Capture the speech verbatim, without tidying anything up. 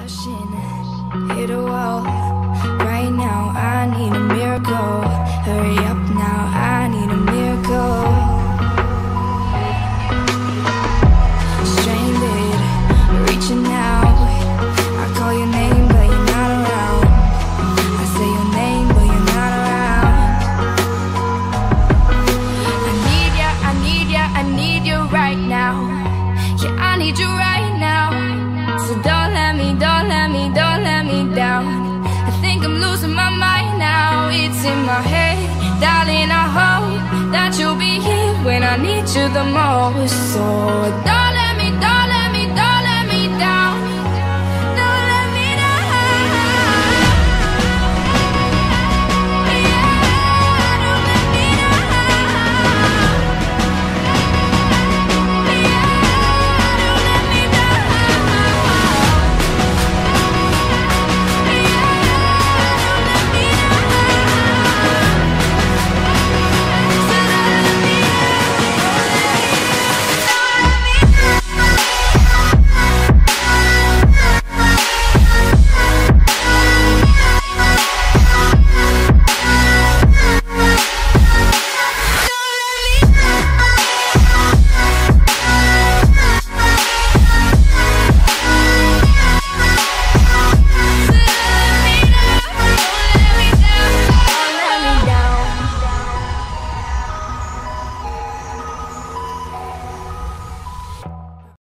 Rushing, hit a wall. Right now, I need a miracle. Hurry up now, I need a miracle. Stranded, reaching out. I call your name, but you're not around. I say your name, but you're not around. I need ya, I need ya, I need you right now. Yeah, I need you right now. So don't let me, don't let me, don't let me down. I think I'm losing my mind now. It's in my head, darling, I hope that you'll be here when I need you the most. So don't